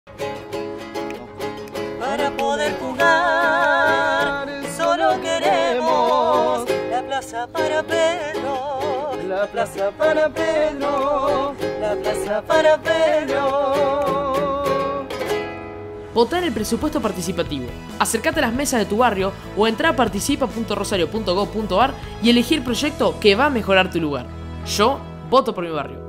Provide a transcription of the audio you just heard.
Para poder jugar, solo queremos la plaza para Pedro, la plaza para Pedro, la plaza para Pedro. Votá en el presupuesto participativo. Acércate a las mesas de tu barrio o entrá a participa.rosario.gov.ar y elegí el proyecto que va a mejorar tu lugar. Yo voto por mi barrio.